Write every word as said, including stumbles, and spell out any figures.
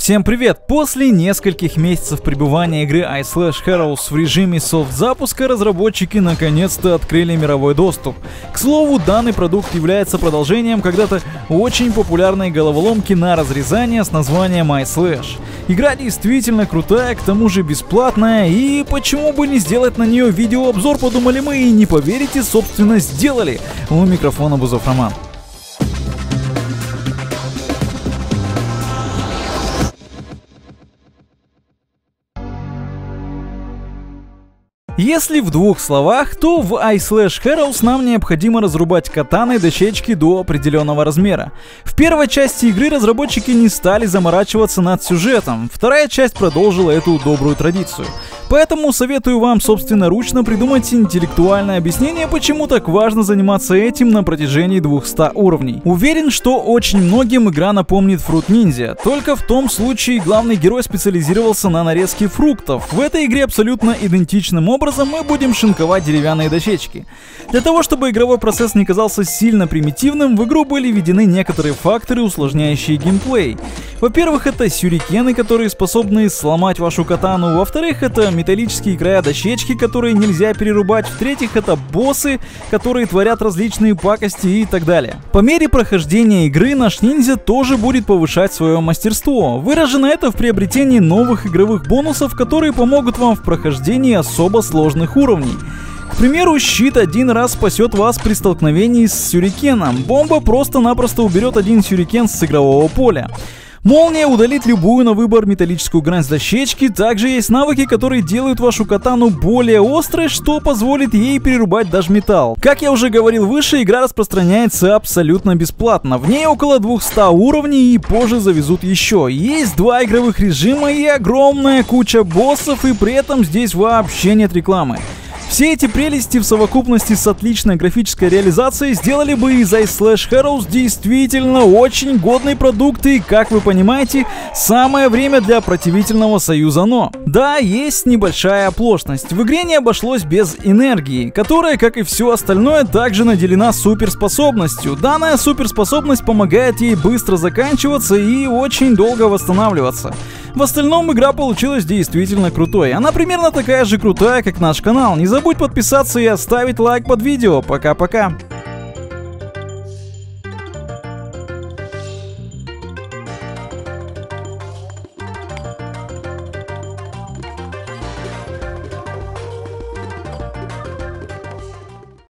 Всем привет! После нескольких месяцев пребывания игры iSlash Heroes в режиме софт-запуска, разработчики наконец-то открыли мировой доступ. К слову, данный продукт является продолжением когда-то очень популярной головоломки на разрезание с названием iSlash. Игра действительно крутая, к тому же бесплатная, и почему бы не сделать на нее видеообзор, подумали мы, и не поверите, собственно сделали. У микрофона Бузов Роман. Если в двух словах, то в iSlash Heroes нам необходимо разрубать катаной дощечки до определенного размера. В первой части игры разработчики не стали заморачиваться над сюжетом, вторая часть продолжила эту добрую традицию. Поэтому советую вам собственноручно придумать интеллектуальное объяснение, почему так важно заниматься этим на протяжении двухсот уровней. Уверен, что очень многим игра напомнит Fruit Ninja, только в том случае главный герой специализировался на нарезке фруктов. В этой игре абсолютно идентичным образом мы будем шинковать деревянные дощечки. Для того, чтобы игровой процесс не казался сильно примитивным, в игру были введены некоторые факторы, усложняющие геймплей. Во-первых, это сюрикены, которые способны сломать вашу катану. Во-вторых, это металлические края дощечки, которые нельзя перерубать. В-третьих, это боссы, которые творят различные пакости и так далее. По мере прохождения игры наш ниндзя тоже будет повышать свое мастерство. Выражено это в приобретении новых игровых бонусов, которые помогут вам в прохождении особо сложных уровней. К примеру, щит один раз спасет вас при столкновении с сюрикеном. Бомба просто-напросто уберет один сюрикен с игрового поля. Молния удалит любую на выбор металлическую грань с дощечки. Также есть навыки, которые делают вашу катану более острой, что позволит ей перерубать даже металл. Как я уже говорил выше, игра распространяется абсолютно бесплатно. В ней около двухсот уровней и позже завезут еще. Есть два игровых режима и огромная куча боссов, и при этом здесь вообще нет рекламы. Все эти прелести в совокупности с отличной графической реализацией сделали бы из iSlash Heroes действительно очень годный продукт, и, как вы понимаете, самое время для противительного союза «но». Да, есть небольшая оплошность. В игре не обошлось без энергии, которая, как и все остальное, также наделена суперспособностью. Данная суперспособность помогает ей быстро заканчиваться и очень долго восстанавливаться. В остальном игра получилась действительно крутой. Она примерно такая же крутая, как наш канал. Не забудь подписаться и оставить лайк под видео. Пока-пока.